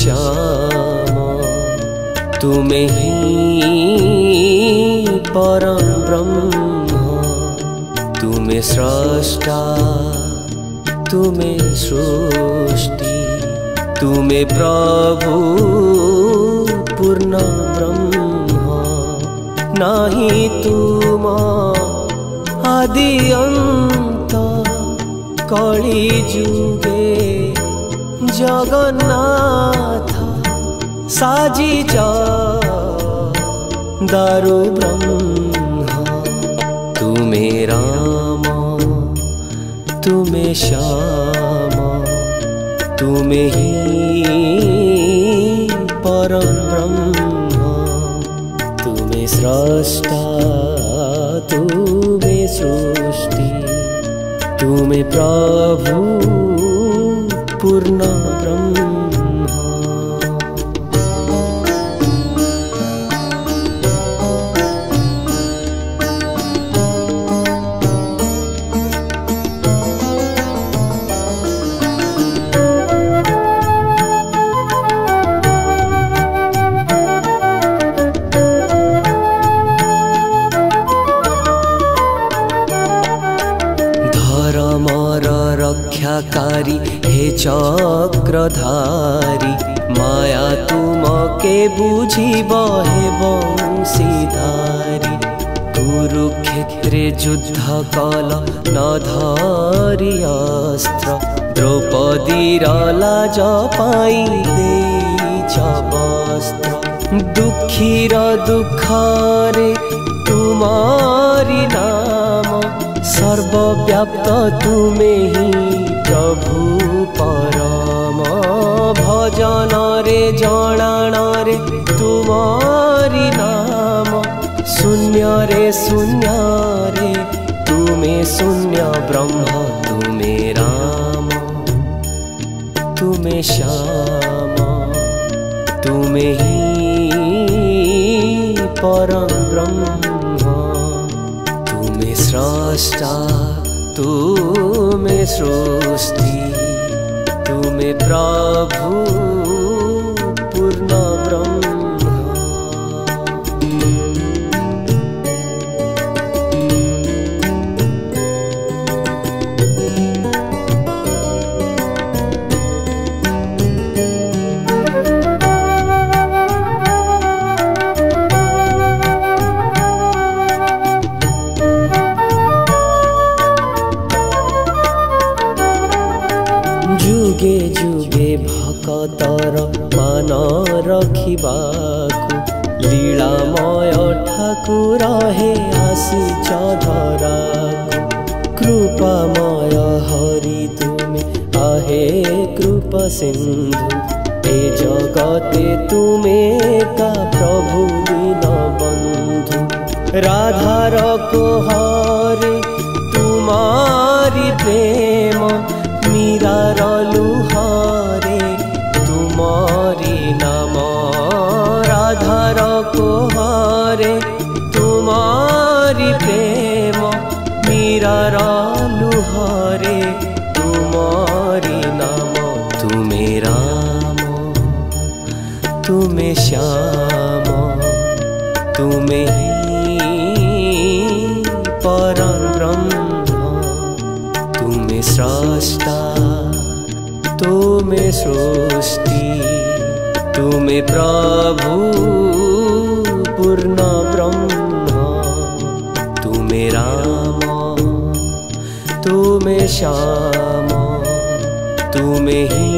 श्याम तुम्हें ही परम ब्रह्म, तुम्हें स्रष्टा, तुम्हें सृष्टि, तुम्हें प्रभु पूर्ण ब्रह्म। नहीं तुम आदि अंत कली जुगे जगन्नाथ साजी दारु ब्रह्म। तुम्हें राम, तुम्हें श्याम, तुम्हें ही परम ब्रह्म, तुम्हें स्रष्टा, तुम्हें सृष्टि, तुम्हें प्रभु पूर्ण ब्रह्म। रक्षाकारी हे चक्रधारी, माया तुमके बुझिब हे बंशीधारी। कुरुक्षेत्रे युद्ध कल न धरि अस्त्र, द्रौपदीर लाज पाई देइछ वस्त्र। दुखीर दुखरे तुमारी नाम, सर्वव्याप्त तुम्हें ही प्रभु परम। भजन रे जनाण रे तुम्हारी नाम, शून्य रे तुम्हें शून्य ब्रह्म। तुम्हें राम, तुम्हें श्याम, तुम्हें ही परम ब्रह्म। स्रष्टा, तुम्हें सृष्टि, तुम्हें प्रभु पूर्ण ब्रह्म। जुगे जुगे भक्तर मान रखिबाकु, लीलामय ठाकुर हे आसीच धराकु। कृपामय हरि तुमे आहे कृपा सिंधु, ए जगते तुमे का प्रभु दीन बंधु। राधार को हरे तुम्हारी प्रेम, मीरार लुहारे तुम्हारी नाम। राधार को हरे तुम्हारी प्रेम, मीरार लुहारे तुम्हारी नाम। तुम्हें राम, तुम्हें श्याम, तुम्हें ही परम ब्रह्म। तुम्हें स्रष्टा, तुम्हें सृष्टि, तुम्हें प्रभु पूर्ण ब्रह्म। तुम्हें राम, तुम्हें श्याम, तुम्हें ही